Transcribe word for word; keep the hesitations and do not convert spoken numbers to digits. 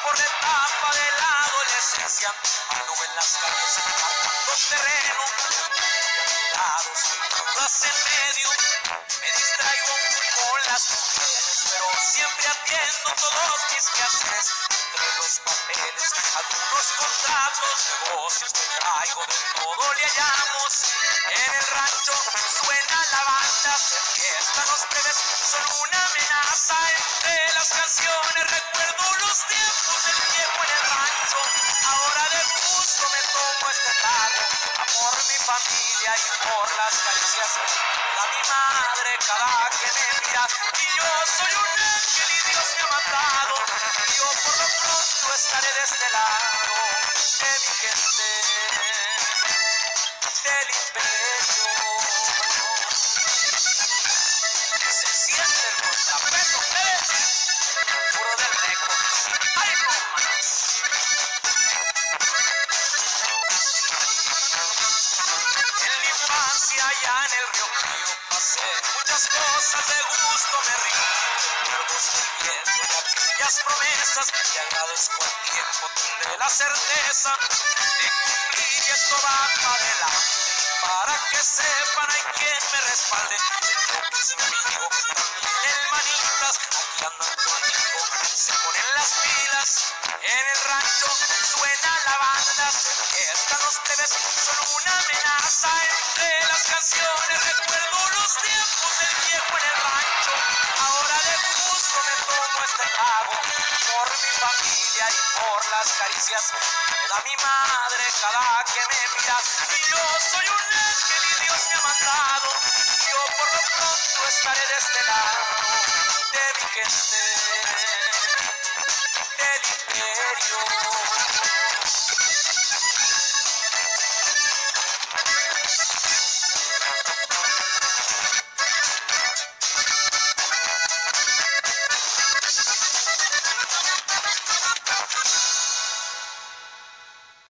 por la etapa de la adolescencia. Anduve en las calles marcando terreno, lados y dudas en medio. Me distraigo con las mujeres, pero siempre atiendo todos mis quehaceres. Entre los papeles, algunos contratos, negocios que traigo, de todo le hallamos. En el rancho suena la banda, de fiesta los plebes son una amenaza. Entre las canciones recuerdo los tiempos del viejo en el rancho. Ahora de gusto me tomo este trago, por mi familia y por las caricias a mi madre cada que me mira. Y yo soy un ángel y Dios me ha mandado, y yo por lo pronto estaré de este lado de mi gente del imperio. Se siente el contrapeso, plebe, puro del récord. ¡Ay, hermanos! En mi infancia allá en el Río Frío pasé muchas cosas, de gusto me río. Recuerdos del viento y aquellas promesas, te agradezco el tiempo, tendré la certeza de cumplir y esto va para adelante. Para que sepan hay quien me respalde, yo mismo amigo, también el manitas, aquí andan conmigo, se ponen las pilas. En el rancho suena la banda, se fiestan los plebes, son una amenaza. Entre las canciones recuerdo los tiempos del viejo en el rancho. Ahora de gusto me tomo este trago, por mi familia y por las caricias me da mi madre cada que me mira. Y yo soy un ángel y Dios me ha mandado, yo por lo pronto estaré de este lado de mi gente del imperio.